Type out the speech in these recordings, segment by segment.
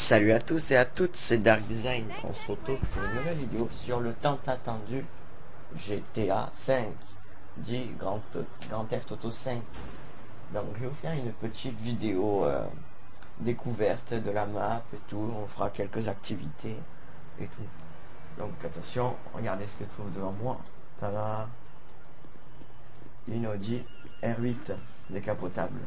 Salut à tous et à toutes, c'est Dark Design. On se retrouve pour une nouvelle vidéo sur le tant attendu GTA 5, dit Grand Theft Auto 5. Donc je vais vous faire une petite vidéo découverte de la map et tout. On fera quelques activités et tout. Donc attention, regardez ce que je trouve devant moi. Tada, une Audi R8 décapotable.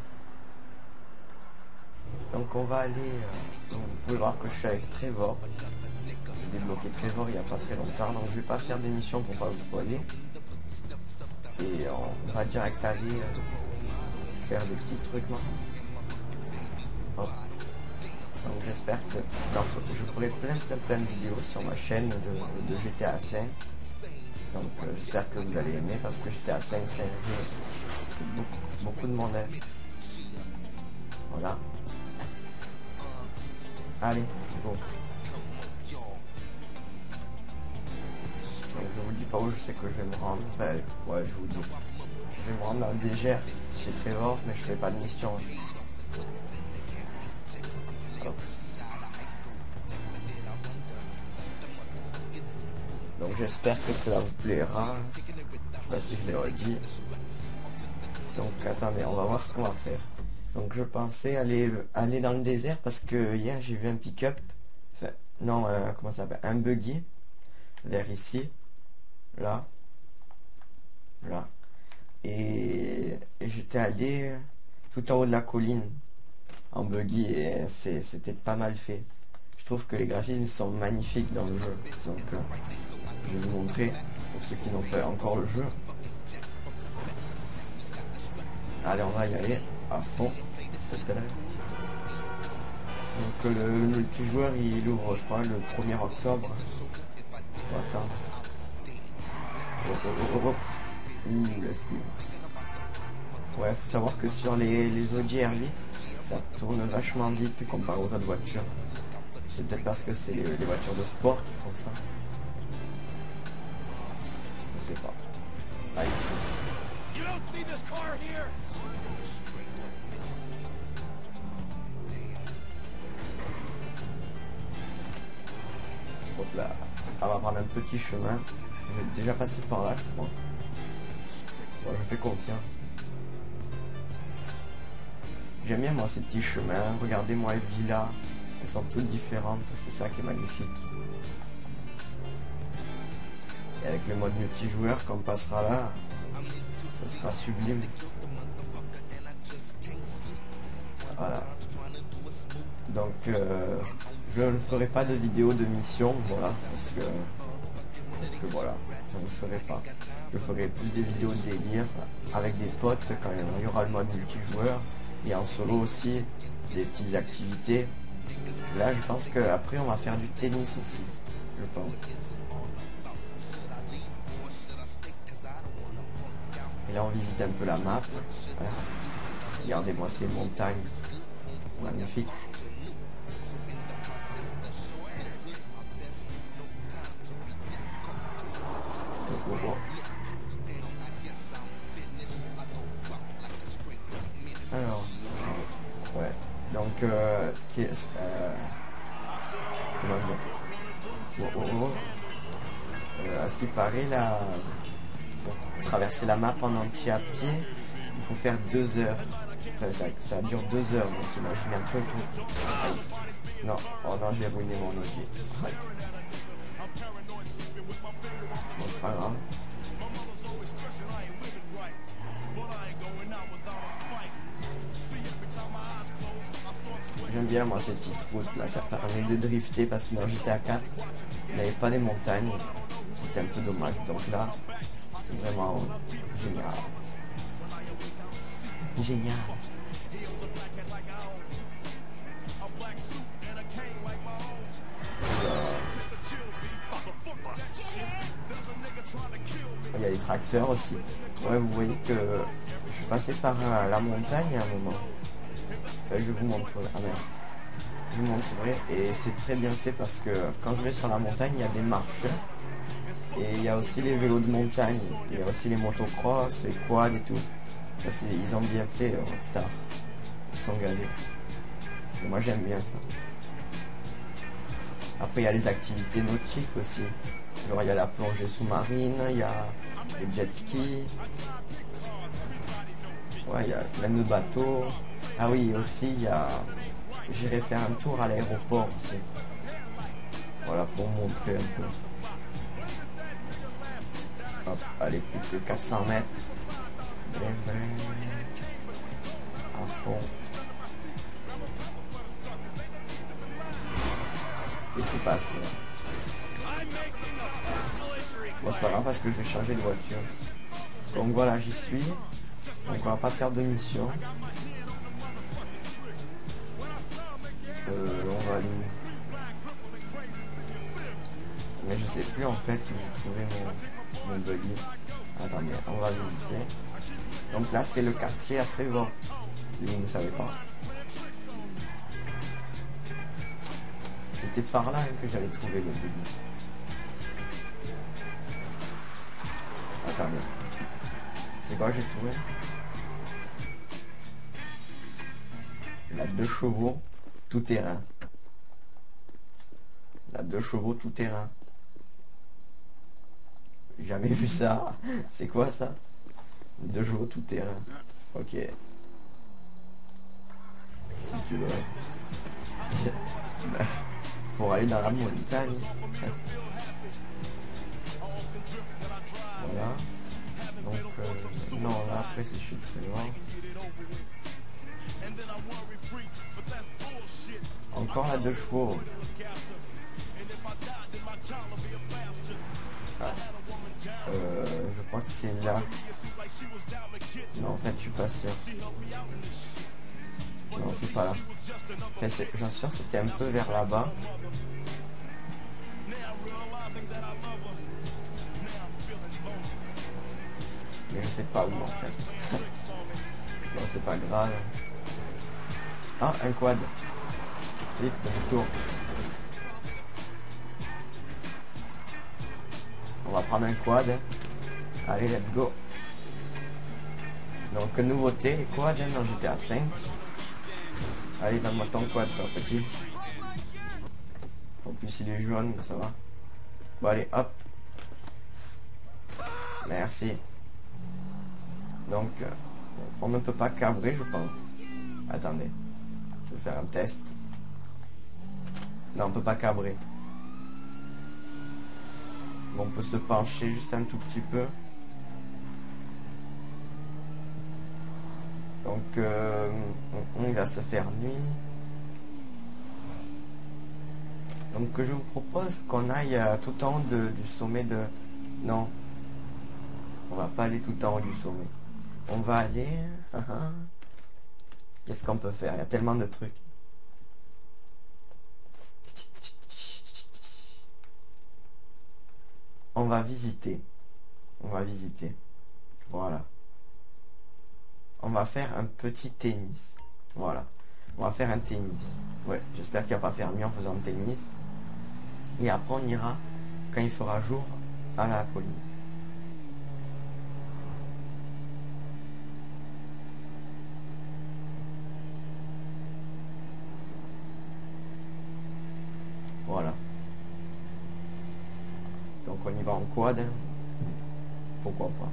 Donc on va aller, vous pouvez voir que je suis avec Trevor. J'ai débloqué Trevor il n'y a pas très longtemps, donc je vais pas faire d'émission pour pas vous spoiler. Et on va direct aller faire des petits trucs maintenant. Hop. Donc j'espère que je ferai plein de vidéos sur ma chaîne de GTA 5. Donc j'espère que vous allez aimer parce que GTA 5 c'est un jeu que beaucoup de monde aime. Voilà. Allez, bon. Donc je vous dis pas où je sais que je vais me rendre. Ben, ouais, je vous dis. Je vais me rendre dans le désert chez Trevor, mais je fais pas de mission. Hop. Donc j'espère que cela vous plaira. Je sais pas si je l'ai redit. Donc attendez, on va voir ce qu'on va faire. Donc je pensais aller dans le désert parce que hier j'ai vu un pick-up. Enfin, non, comment ça s'appelle? Un buggy. Vers ici. Là. Là. Et j'étais allé tout en haut de la colline en buggy et c'était pas mal fait. Je trouve que les graphismes sont magnifiques dans le jeu. Donc je vais vous montrer pour ceux qui n'ont pas encore le jeu. Allez, on va y aller à fond. Donc le multijoueur il ouvre je crois le 1er octobre. Faut attendre. Ouais, faut savoir que sur les Audi R8 ça tourne vachement vite comparé aux autres voitures. C'est peut-être parce que c'est les voitures de sport qui font ça. Je sais pas. Allez. Hop là. On va prendre un petit chemin. Je vais déjà passer par là, je crois. Bon, je fais confiance. J'aime bien moi ces petits chemins. Regardez-moi les villas. Elles sont toutes différentes. C'est ça qui est magnifique. Et avec le mode multijoueur qu'on passera là, ce sera sublime. Voilà. Donc je ne ferai pas de vidéo de mission, voilà, parce que voilà, je ne ferai pas. Je ferai plus des vidéos de délire avec des potes quand il y aura le mode multijoueur et en solo aussi des petites activités. Là je pense qu'après on va faire du tennis aussi, je pense. Et là on visite un peu la map. Voilà. Regardez-moi ces montagnes magnifiques. Alors, ouais, donc ce qui est comment dire, à ce qui paraît là, pour traverser la map en entier à pied, il faut faire 2 heures. Enfin, ça dure 2 heures, donc imaginez un peu tout. Aïe. Non, oh non, j'ai ruiné mon Audi. Bon, c'est pas grave. J'aime bien moi ces petites routes là, ça permet de drifter parce que dans GTA 4 il n'y avait pas des montagnes, c'était un peu dommage, donc là c'est vraiment génial. Génial. Il y a les tracteurs aussi. Ouais, vous voyez que je suis passé par la montagne à un moment. Je vais vous montrer. Ah merde. Je vous montrerai. Et c'est très bien fait parce que quand je vais sur la montagne, il y a des marcheurs. Et il y a aussi les vélos de montagne. Il y a aussi les motocross, les quads et tout. Ça, ils ont bien fait Rockstar. Ils sont gavés. Et moi j'aime bien ça. Après, il y a les activités nautiques aussi. Genre, il y a la plongée sous-marine, il y a le jet ski. Ouais, il y a même le bateau. Ah oui, aussi, il y a... J'irai faire un tour à l'aéroport aussi. Voilà, pour montrer un peu. Hop, allez, plus que 400 mètres. À fond. Qu'est-ce qui s'est passé là? Bon, c'est pas grave parce que je vais changer de voiture. Donc voilà, j'y suis. Donc on va pas faire de mission. On va aller où? Mais je sais plus en fait où j'ai trouvé mon buggy. Attendez, on va visiter. Donc là c'est le quartier à Trevor, si vous ne savez pas. C'était par là que j'avais trouvé le buggy. Attendez. C'est quoi j'ai trouvé? La 2 chevaux tout terrain. La 2 chevaux tout terrain. Jamais vu ça. C'est quoi ça? 2 chevaux tout terrain. Ok. Si tu le restes. Pour aller dans la montagne. Voilà. Donc non là après c'est chez Trevor. Encore la 2 chevaux. Ah. Je crois que c'est là. Non en fait je suis pas sûr. Non c'est pas là. Enfin, j'en suis sûr c'était un peu vers là-bas. Mais je sais pas où en fait. Bon c'est pas grave. Ah un quad. Vite demi-tour. On va prendre un quad. Allez let's go. Donc nouveauté les quads dans GTA 5. Allez donne-moi ton quad toi petit. En plus il est jaune ça va. Bon allez hop. Merci. Donc on ne peut pas cabrer je pense. Attendez. Je vais faire un test. Non on peut pas cabrer. Bon, on peut se pencher juste un tout petit peu. Donc il va se faire nuit. Donc je vous propose qu'on aille tout en haut du sommet de... Non. On va pas aller tout en haut du sommet. On va aller... Qu'est-ce qu'on peut faire? Il y a tellement de trucs. On va visiter. On va visiter. Voilà. On va faire un petit tennis. Voilà. On va faire un tennis. Ouais, j'espère qu'il va pas faire nuit en faisant le tennis. Et après on ira, quand il fera jour, à la colline. Voilà. Donc on y va en quad. Pourquoi pas.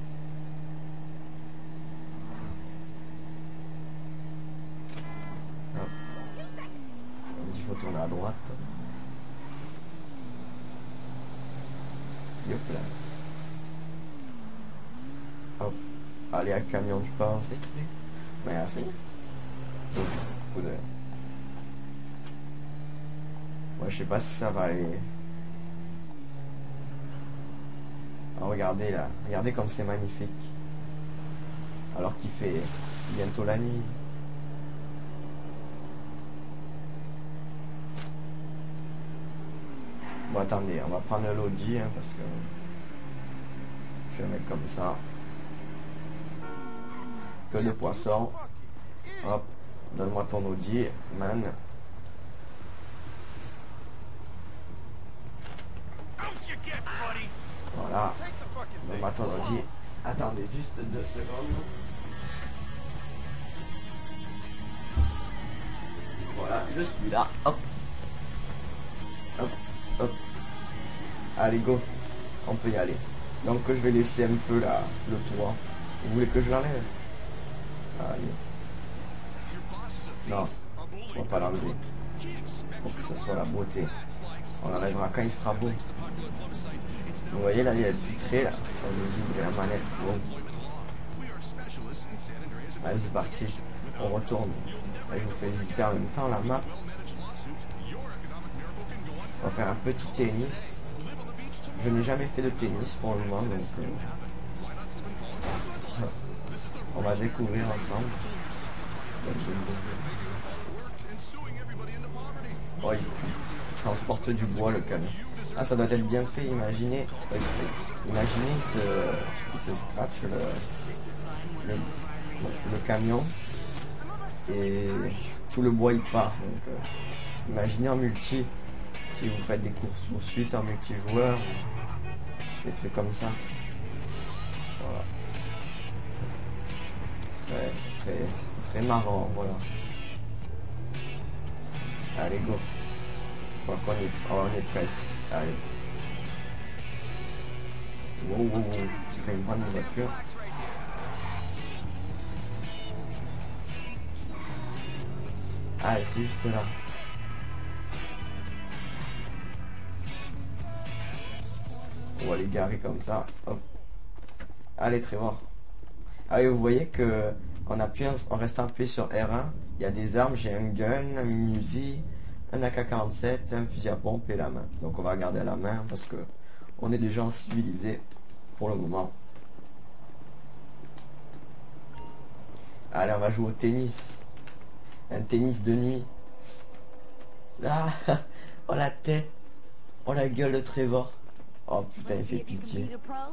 Hop. Il faut tourner à droite. Hop là. Hop. Allez, à camion, je pense, s'il te plaît. Merci. Moi, je sais pas si ça va aller. Oh, regardez là. Regardez comme c'est magnifique. Alors qu'il fait... C'est bientôt la nuit. Bon, attendez, on va prendre l'Audi hein, parce que je vais mettre comme ça. Que de poissons. Hop, donne-moi ton Audi, man. Voilà. Donne-moi ton Audi. Attendez juste 2 secondes. Voilà, je suis là. Hop. Hop, hop. Allez, go. On peut y aller. Donc je vais laisser un peu là, le toit. Vous voulez que je l'enlève? Allez. Non, on va pas l'enlever. Pour que ça soit la beauté. On l'enlèvera quand il fera beau. Vous voyez là, il y a le petit trait là. Ça veut vibrer la manette. Bon. Allez, c'est parti. On retourne. Là, je vous fais visiter en même temps la map. On va faire un petit tennis. Je n'ai jamais fait de tennis pour le moment, donc on va découvrir ensemble. Oh, il transporte du bois le camion. Ah, ça doit être bien fait. Imaginez, imaginez ce scratch le camion et tout le bois il part. Donc, imaginez en multi. Si vous faites des courses poursuites en multijoueur, des trucs comme ça. Voilà. Ce serait marrant, voilà. Allez, go. On est presque. Allez. Wow, wow, wow. Tu fais une bonne voiture. Allez, c'est juste là. On va les garer comme ça. Hop. Allez, Trevor. Ah oui, vous voyez que en restant appuyé sur R1, il y a des armes. J'ai un gun, un mini-Uzi, un AK-47, un fusil à pompe et la main. Donc on va garder à la main parce que on est des gens civilisés pour le moment. Allez, on va jouer au tennis. Un tennis de nuit. Ah, oh la tête. Oh la gueule de Trevor. Oh putain, il fait pitié.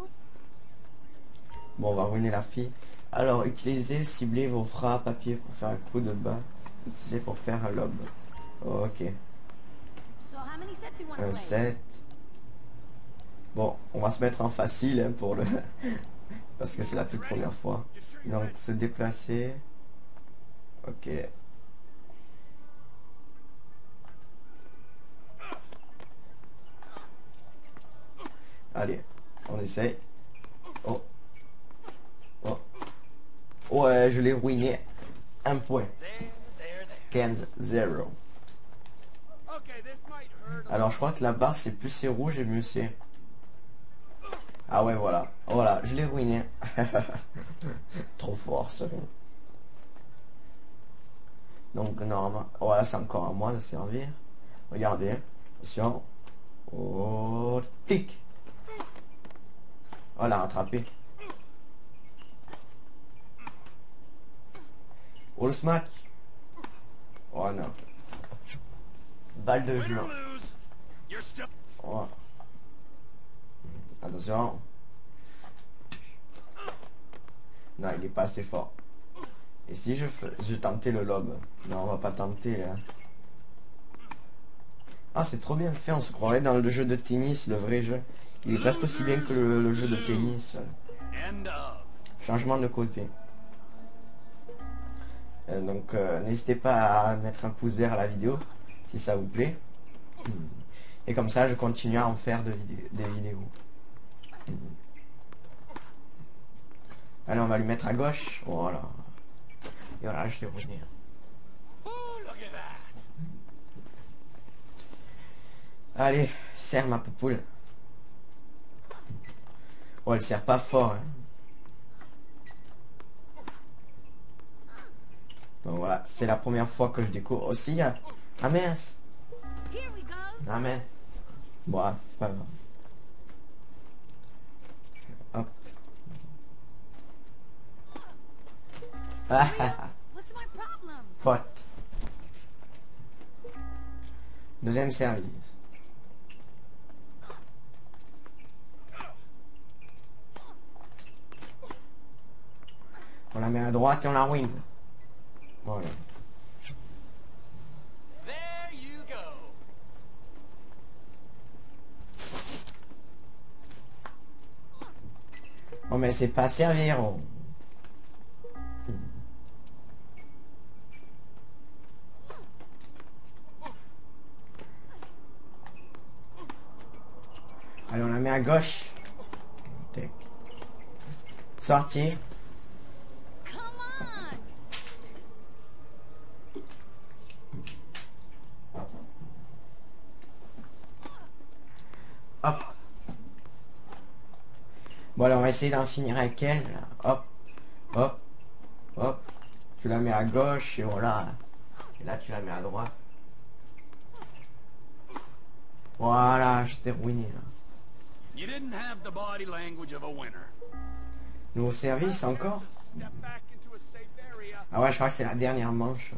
Bon, on va ruiner la fille. Alors, utilisez, ciblez vos frappes à pied pour faire un coup de bas. Utilisez pour faire un lob. Oh, ok. Un 7. Bon, on va se mettre en facile hein, pour le... parce que c'est la toute première fois. Donc, se déplacer. Ok. Allez, on essaye. Oh. Oh. Ouais, je l'ai ruiné. Un point. 15-0. Alors, je crois que la barre, c'est plus c'est rouge et mieux c'est. Ah ouais, voilà. Voilà, je l'ai ruiné. Trop fort, ce ring. Donc, normalement... Voilà, c'est encore à moi de servir. Regardez. Attention. Oh, tic. Oh, l'a rattrapé. Oh, le smack. Oh, non. Balle de jeu. Oh. Attention. Non, il est pas assez fort. Et si je tentais le lob? Non, on va pas tenter. Hein. Ah, c'est trop bien fait. On se croirait dans le jeu de tennis, le vrai jeu. Il est presque aussi bien que le jeu de tennis. Changement de côté. Donc, n'hésitez pas à mettre un pouce vert à la vidéo, si ça vous plaît. Et comme ça, je continue à en faire des vidéos. Allez, on va lui mettre à gauche. Voilà. Et voilà, je vais revenir. Allez, serre ma poupoule. Oh, elle serre pas fort. Hein. Donc voilà, c'est la première fois que je découvre aussi. Ah mince. Ah mais. Bon, c'est pas grave. Hop. Faute. Deuxième service. On la met à droite et on la ruine. Voilà. Oh mais c'est pas servir. Oh. mets à gauche. Tac. Sortir. Hop. Bon, alors on va essayer d'en finir avec elle. Là. Hop. Hop. Hop. Tu la mets à gauche et voilà. Et là, tu la mets à droite. Voilà, je t'ai ruiné là. You didn't have the body language of a winner. Nouveau service encore. Step back into a safe area. Ah ouais, je crois que c'est la dernière manche.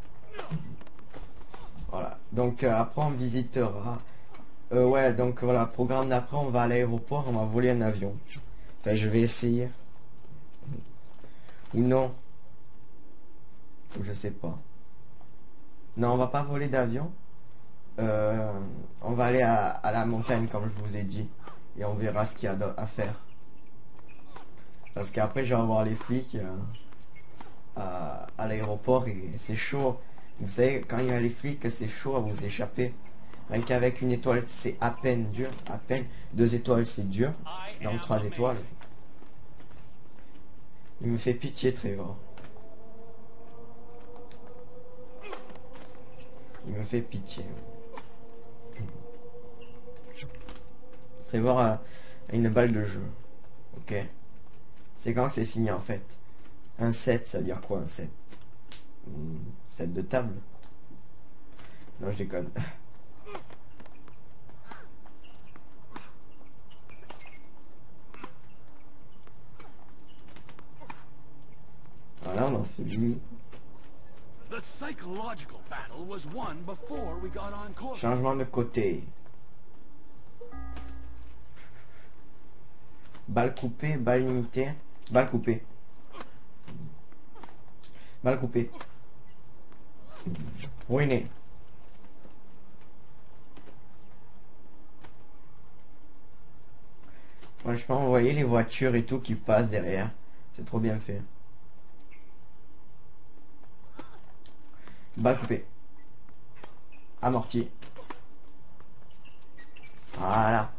Voilà. Donc après on visitera. Ouais, donc voilà, programme d'après, on va à l'aéroport, on va voler un avion. Enfin, je vais essayer. Ou non. Ou je sais pas. Non, on va pas voler d'avion. On va aller à la montagne, comme je vous ai dit. Et on verra ce qu'il y a à faire. Parce qu'après, je vais avoir les flics à l'aéroport et c'est chaud. Vous savez, quand il y a les flics, c'est chaud à vous échapper. Rien qu'avec une étoile, c'est à peine dur. À peine. 2 étoiles, c'est dur. Donc 3 étoiles. Il me fait pitié, Trevor. Il me fait pitié. Trevor a une balle de jeu. Ok. C'est quand que c'est fini en fait. Un 7, ça veut dire quoi un 7? 7 de table. Non, je déconne. Voilà, on en fait 10. The psychological battle was won before we got on course. Changement de côté. Balle coupée, balle limitée. Balle coupée. Balle coupée. Ruiné. Franchement, vous voyez les voitures et tout qui passent derrière. C'est trop bien fait. Balle coupée. Amorti. Voilà.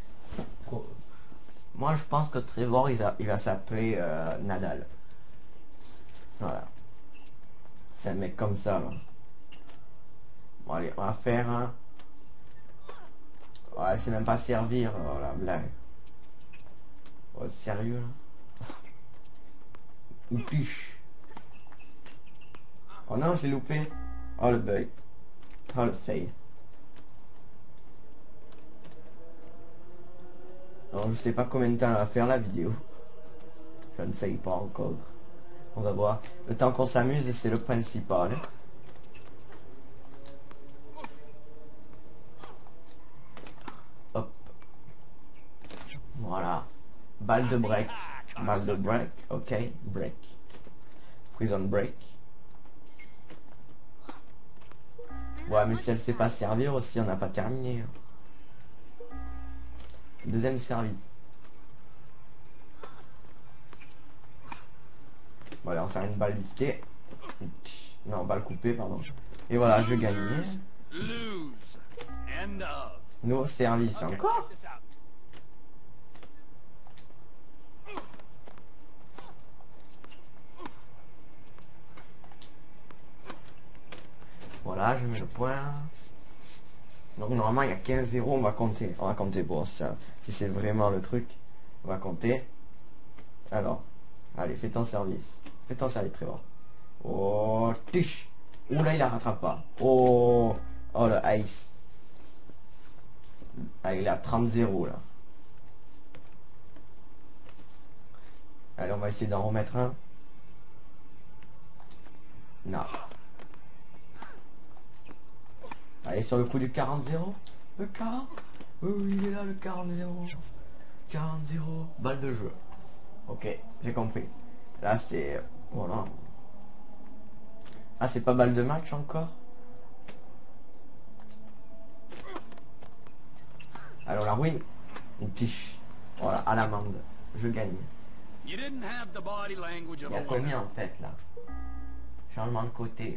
Moi, je pense que Trevor, il va s'appeler Nadal. Voilà. C'est un mec comme ça, là. Bon, allez, on va faire un... Ouais, c'est même pas servir, la blague. Oh, sérieux, là. Une piche. Oh non, je l'ai loupé. Oh, le bug. Oh, le fail. Alors, je sais pas combien de temps elle va faire la vidéo. Je ne sais pas encore. On va voir. Le temps qu'on s'amuse, c'est le principal. Hop. Voilà. Balle de break. Balle de break. Ok. Break. Prison break. Ouais, mais si elle sait pas servir aussi, on n'a pas terminé. Deuxième service. Bon, allez, on va faire une balle liftée. Non, balle coupée, pardon. Et voilà, je gagne. Lose. End of. Nouveau service, encore. Check this out. Voilà, je mets le point. Donc normalement il y a 15-0, on va compter. On va compter pour ça. Si c'est vraiment le truc, on va compter. Alors, allez, fais ton service. Fais ton service, Trevor. Oh, tiche. Ouh là, il la rattrape pas. Oh, oh le ice. Ah, il est à 30-0 là. Allez, on va essayer d'en remettre un. Non. Allez, sur le coup du 40-0. Le 40. Oh, il est là, le 40-0. 40-0. Balle de jeu. Ok, j'ai compris. Là, c'est... Voilà. Ah, c'est pas balle de match encore. Alors, la ruine. Une tiche. Voilà, à l'amende. Je gagne. You didn't have the body language of Il y a a winner. combien en fait là? Changement de côté.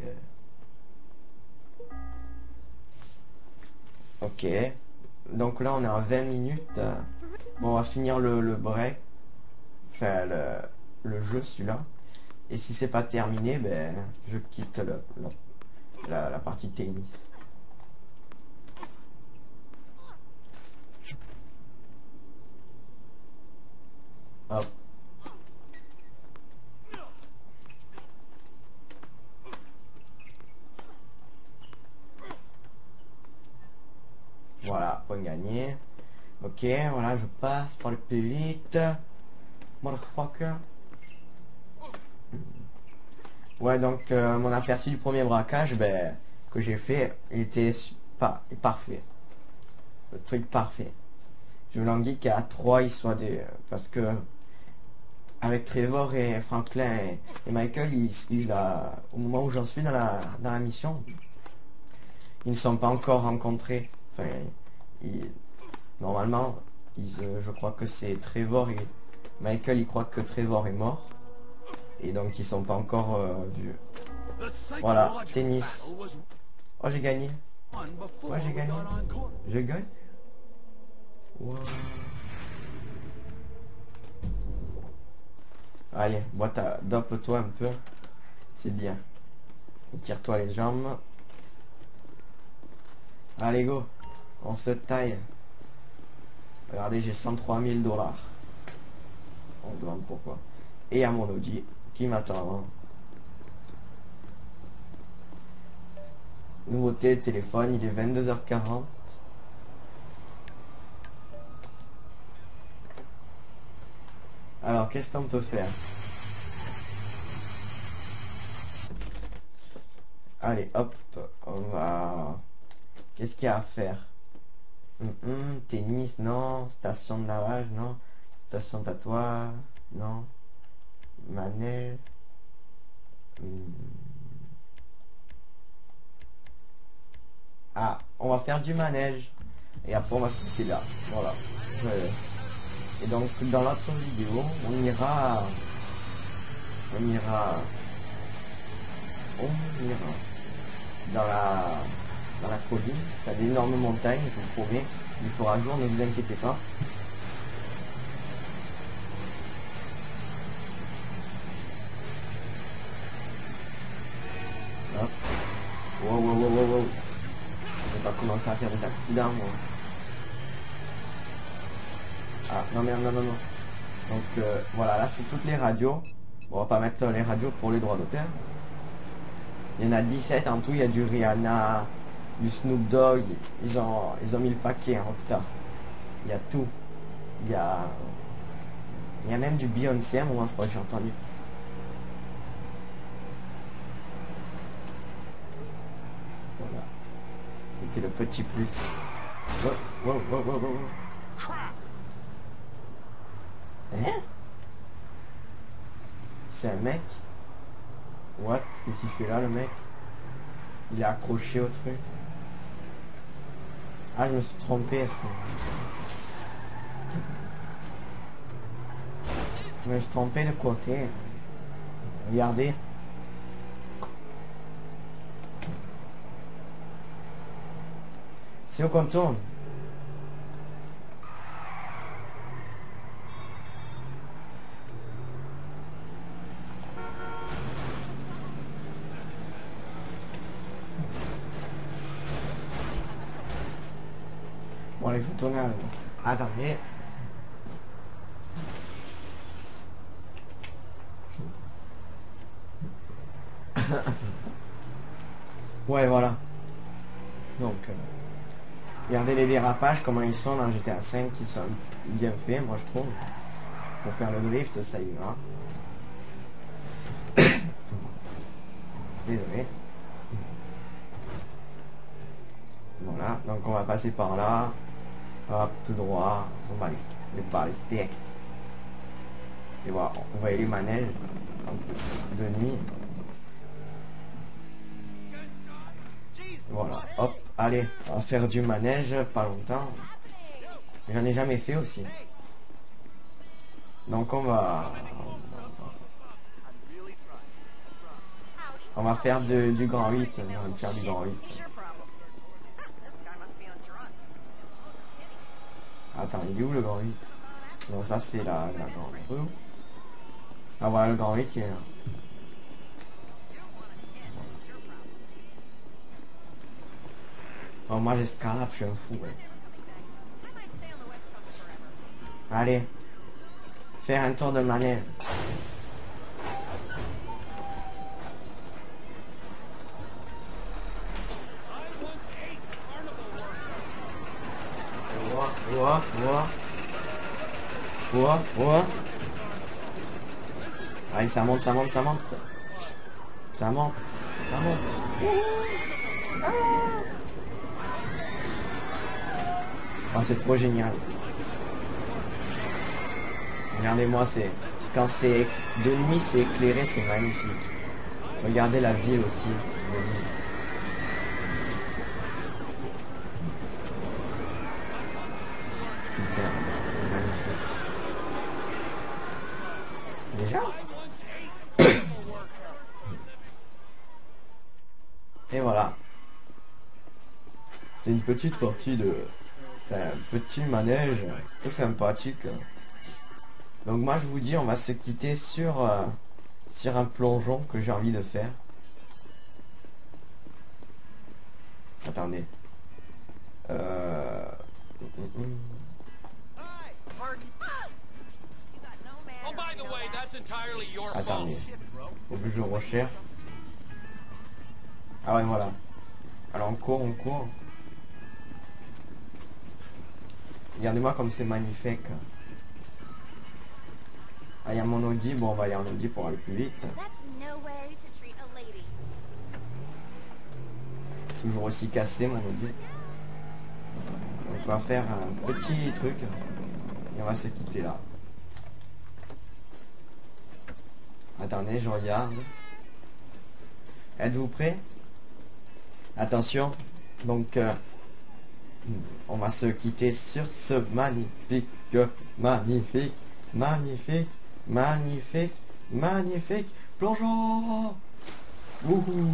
Ok. Donc là on est à 20 minutes. Bon, on va finir le break. Enfin, le jeu, celui-là. Et si c'est pas terminé, ben, je quitte la partie tennis. Hop. Voilà, point gagné. Ok, voilà, je passe pour le plus vite. Motherfucker. Ouais, donc mon aperçu du premier braquage, ben, que j'ai fait, il était pas parfait. Le truc parfait. Je me languis qu'à 3 ils soient des. Parce que avec Trevor et Franklin et Michael, au moment où j'en suis dans la mission, ils ne sont pas encore rencontrés. Enfin, normalement, je crois que c'est Trevor et Michael, il croit que Trevor est mort. Et donc ils sont pas encore vus. Voilà, tennis. Oh, j'ai gagné. Ouais, j'ai gagné. Je gagne. Wow. Allez, dope-toi un peu. C'est bien. Tire-toi les jambes. Allez, go. On se taille. Regardez, j'ai 103 000 $. On me demande pourquoi. Et à mon Audi qui m'attend. Nouveauté téléphone, il est 22h40. Alors, qu'est-ce qu'on peut faire? Allez, hop, on va... Qu'est-ce qu'il y a à faire? Tennis, non. Station de lavage, non. Station de tatouage, non. Manège. Ah, on va faire du manège. Et après, on va se quitter là. Voilà. Et donc, dans l'autre vidéo, on ira... dans la colline. Il y a d'énormes montagnes, je vous promets. Il fera jour, ne vous inquiétez pas. Hop. Wow, wow, wow, wow, wow. Je vais pas commencer à faire des accidents, moi. Ah, non, merde, non, non, non. Donc, voilà, là, c'est toutes les radios. Bon, on va pas mettre les radios pour les droits d'auteur. Il y en a 17 en tout, il y a du Rihanna, du Snoop Dogg, ils ont mis le paquet, hein, Rockstar. Il y a tout. Il y a même du Beyoncé, à un moment, je crois que j'ai entendu. Voilà. C'était le petit plus. Wow, wow, wow, wow, wow. Hein? C'est un mec? What? Qu'est-ce qu'il fait là, le mec? Il est accroché au truc. Ah, je me suis trompé. Je me suis trompé de côté. Regardez. C'est où qu'on tourne? Bon, il faut tourner. Attendez. Ouais, voilà. Donc, regardez les dérapages, comment ils sont dans GTA 5, qui sont bien faits, moi je trouve. Pour faire le drift, ça y va. Désolé. Voilà, donc on va passer par là. Hop, tout droit. On va les balister. Et voilà, vous voyez les manèges de nuit. Voilà, hop, allez, on va faire du manège, pas longtemps. J'en ai jamais fait aussi. Donc on va faire du grand 8. On va faire du grand 8. Attends, il est où le grand 8? Donc ça c'est la grande rue. Ah voilà le grand métier. Là. Oh, moi j'escalade, je suis un fou. Ouais. Allez. Faire un tour de manège. Ouah. Allez, ça monte. Ça monte. Oh, c'est trop génial. Regardez-moi, c'est quand c'est de nuit, c'est éclairé, c'est magnifique. Regardez la ville aussi. De nuit. Putain, c'est magnifique. Déjà? Et voilà. C'est une petite partie de... Enfin, un petit manège très sympathique. Donc moi je vous dis, on va se quitter sur un plongeon que j'ai envie de faire. Attendez. Attendez. Faut que je recherche. Ah ouais, voilà. Alors on court. Regardez-moi comme c'est magnifique. Ah, il y a mon Audi. Bon, on va aller en Audi pour aller plus vite. Toujours aussi cassé, mon Audi. Donc on va faire un petit truc. Et on va se quitter là. Attendez, je regarde. Êtes-vous prêts? Attention. Donc, on va se quitter sur ce magnifique plongeon. Wouhou.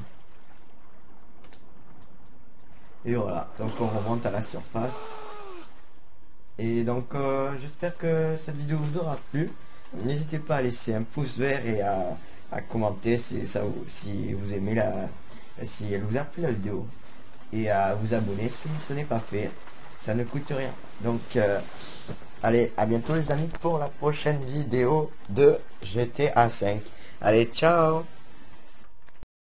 Et voilà, donc on remonte à la surface. Et donc j'espère que cette vidéo vous aura plu. N'hésitez pas à laisser un pouce vert et à commenter si vous aimez si elle vous a plu la vidéo. Et à vous abonner si ce n'est pas fait. Ça ne coûte rien. Donc allez, à bientôt les amis pour la prochaine vidéo de GTA 5. Allez, ciao.